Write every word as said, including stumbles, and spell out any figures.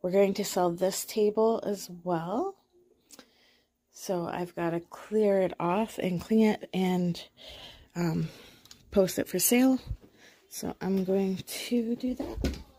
we're going to sell this table as well. So I've got to clear it off and clean it and um, post it for sale. So I'm going to do that.